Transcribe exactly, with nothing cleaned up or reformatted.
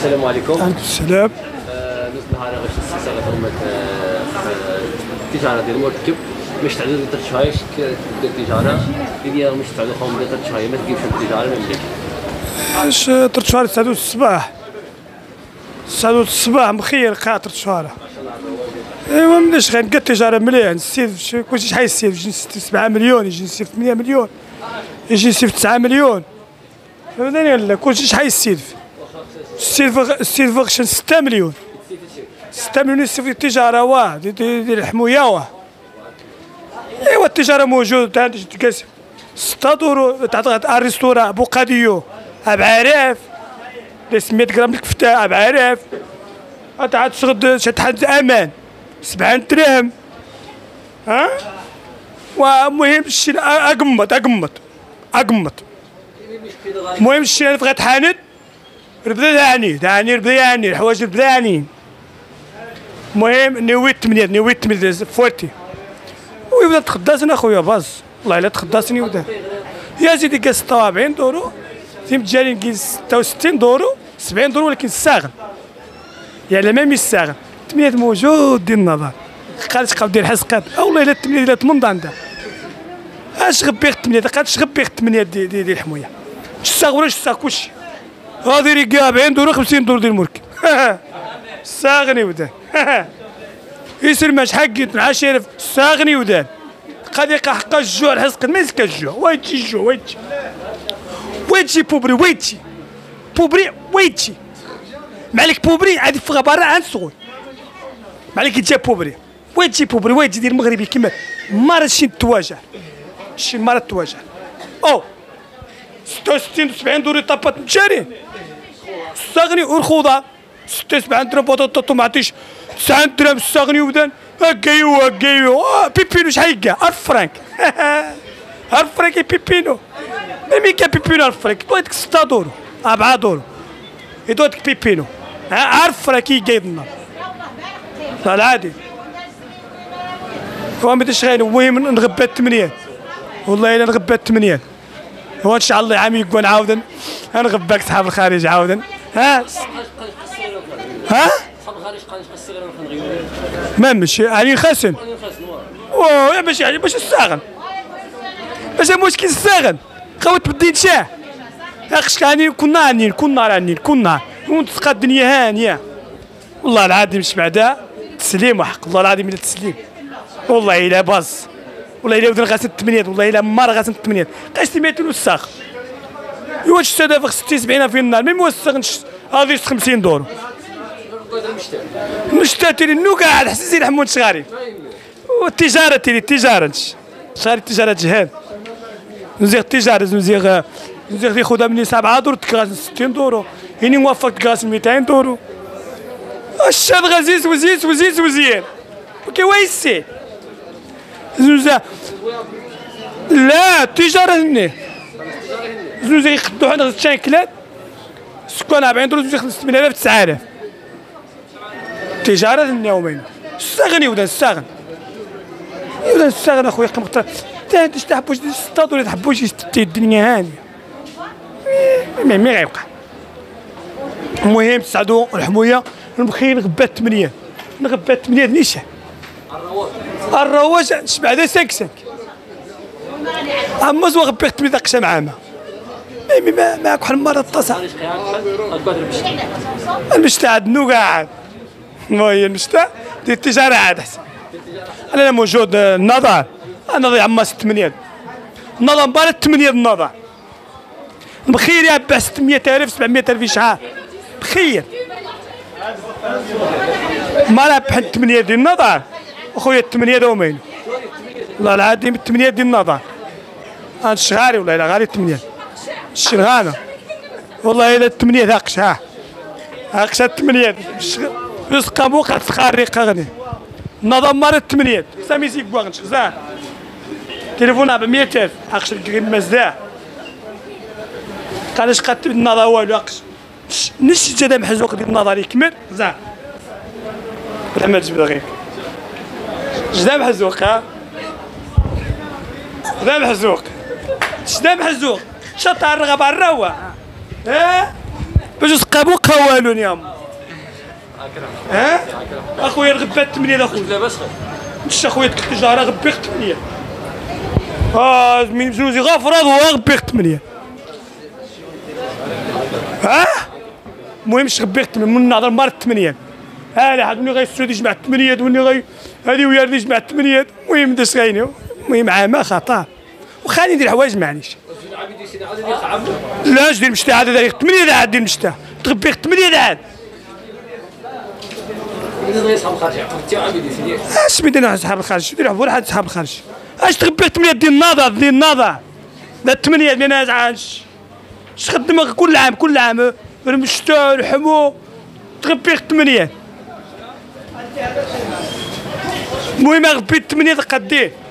السلام عليكم. عليكم السلام. نصبح على غش السياسة غترمت التجارة ديال المركب باش تعدو ديال ترشايش التجارة اللي مش تعدو قوم ديال ترشايش ما تجيبش التجارة المملكة. اش ترشايش تعدو الصباح تعدو الصباح مخير قاع ترشايش. ايوا مناش غير نلقى التجارة مليح نستيف كلشي شحال يستيف يجي نستيف سبعة مليون يجي نستيف ثمانية مليون يجي نستيف تسعة مليون فهمتني ولا كلشي شحال يستيف السيلفر السيلفر شن ستة مليون ستة مليون يستيف التجارة واه ديال الحموية واه. ايوا التجارة موجودة عندك تقاسم ستة دورو تعطيك الريستوران بوقاديو بعرف مية غرام الكفتة بعرف عاد تشغد شحال امان سبعة دراهم ها. ومهم الشيء اقمط اقمط اقمط المهم الشيء اللي بغيت حاند ربدا داني داني ربدا يعني الحوايج ربدا يعني. المهم نويت ثمانية نويت ثمانية فوتي ويبدا تخداسني اخويا باز والله الا تخداسني ودا يا سيدي كاس ستة وأربعين دورو تيم جاري نقيس ستة وستين دورو سبعين دورو ولكن الساغن يعني ميم الساغن ثمانية موجود ديال النظر قالت قاو دير حسقات والله الا ثمانية ديال ثمن عندها اش غبيغ ثمانية قالت غبيغ ثمانية ديال ديال الحمويه الساغ ولا الساغ كلشي غادي ريقا أربعين دورو خمسين دورو ديال المركب ساغني ودان يسر ماش حقيت مع شرف ساغني ودان قضيقة حق الجوع الحسق ما يسكا الجوع ويتي الجوع ويتي ويتي بوبري ويتي بوبري ويتي مالك بوبري عادي فغا برا عند صغوي مالك يجي بوبري ويتي بوبري ويتي ديال المغربي كيما مرة شي تواجع شي مرة تواجع او ستة وستين سبعين دوري طابات متشارين الساغني والخوضة ستة وسبعين درهم بطاطا طوماطيش تسعة درهم الساغني ودان هكايو هكايو بيبينو شحال يلقى ألف فرانك ألف فرانك بيبينو ميمي كا بيبينو ألف فرانك دويتك ستة دورو أربعة دورو يدويتك بيبينو ألف فرانك يلقى النار العادي هو ماداش غير المهم نغبات ثمانية والله الا نغبات ثمانية هو ان شاء الله عامي يكون عاودا نغباك صحاب الخارج عاودا ها ها ما مشي علي خاسن اوه باش يعني باش الساغن باش مشكل الساغن خوت بديت شاه اخش كاني كنا عنين كنا عنين كنا ونتلقى الدنيا هانيه والله العظيم مش بعدا تسليم وحق والله العظيم الا تسليم والله الا باز والله الا ودن غاسل الثمانيات والله الا مره غاسل الثمانيات قاش مئتين وساخ يواش الساده في ستين سبعين في النار ميم وساخ هذه خمسين دور مشتا تيري نو قاعد حسيتي حمود شغاري والتجاره تيري التجاره شغاري التجاره جهاد نزيغ التجاره نزيغ نزيغ ياخذها مني سبعة دور تكاس ستين دورو هاني موفق تكاس مئتين دورو الشاد غزيز وزيز وزيز وزيان كي ويسي زوزا لا التجاره هني زوزا يخدو حنا غزتشان كلاد سكان أربعين دور زوزا يخلص ثمانية آلاف تسعة آلاف التجاره هني يومين الساغني ودا الساغن ودا الساغن اخويا قمقطر تا انت تحبوش ستة دور تحبوش الدنيا هانيه مي مي غيبقى المهم تسعدوا الحمويه نبخي نغبات ثمانية نغبات ثمانية نيشان الرواج شبع هذا سانك سانك اما زو غبيت ثمانية قشا معاما مي ما معاك واحد المره اتصل المشتا عاد نو قاعد هي المشتا ديال التجاره عاد احسن انا موجود النظر انا ضيع عما ست ثمانية النظر مباراه ثمانية النظر بخير يا با ستمية ألف سبعمية ألف شحال بخير ما لا بحال ثمانية ديال النظر اخويا الثمانية دومين والله العظيم الثمانية ديال النظر هاد الشغاري والله الا غالي الثمانية الشرغانه والله الا الثمانية ذاقش ها هاقش الثمانية رزق موقع تخاري غني النظر مره الثمانية سامي زيك بواغنش غزال تليفون أربعمية ألف هاقش مزدا قالش قات النظر والو هاقش نشي جا محزوق ديال النظر يكمل زعما ولا ما تجبد غير جدا محزوق ها جدا محزوق جدا محزوق شطار رغب الروا ها باش تقابو قوالون يا ام. ها اخويا الغبات ثمانية اخويا لاباس انت اخويا ديك التجاره غبيق ثمانية. اه من بزوزي غافراد هو غبيق ثمانية. ها المهم غبيق ثمانية من نهضر مار ثمانية. ها لا هاد مني غيسود يجمع ثمانية وني غي هادي ويا اللي يجمع ثمانية. المهم داش غايني المهم عامه خطا وخليني ندير حوايج معليش. لا اش دير مشتا عاد داير ثمانية عاد دير مشتا تغبيق ثمانية عاد. اش بدينا صحاب الخارج دير ولا حد صحاب الخارج اش تغبيق ثمانية ديال النظر ديال النظر لا ثمانية ديال ناس عاش اش خدم كل عام كل عام المشتا الحمو تغبيق ثمانية. المهم غبيت ثمانية قديه